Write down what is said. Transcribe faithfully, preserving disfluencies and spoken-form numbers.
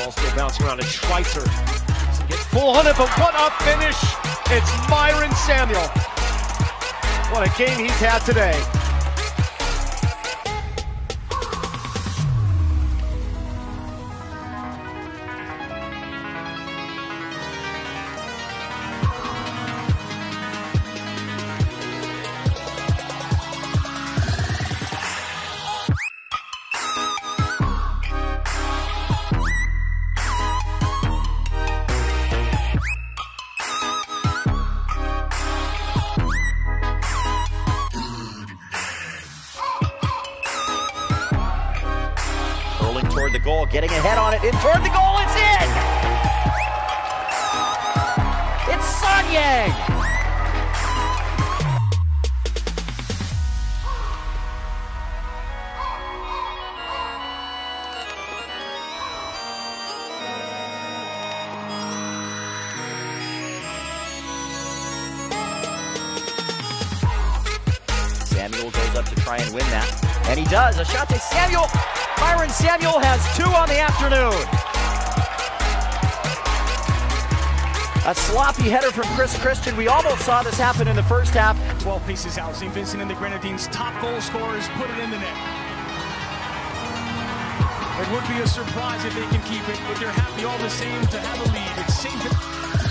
Ball still bouncing around. It's Schweitzer. Doesn't get full on it, but what a finish! It's Myron Samuel. What a game he's had today. Toward the goal, getting ahead on it, in toward the goal, it's in! It's Son Yang! Samuel goes up to try and win that, and he does. A shot to Samuel. Myron Samuel has two on the afternoon. A sloppy header from Chris Christian. We almost saw this happen in the first half. twelve paces out. Saint Vincent and the Grenadines' top goal scorers put it in the net. It would be a surprise if they can keep it, but they're happy all the same to have a lead. It's Saint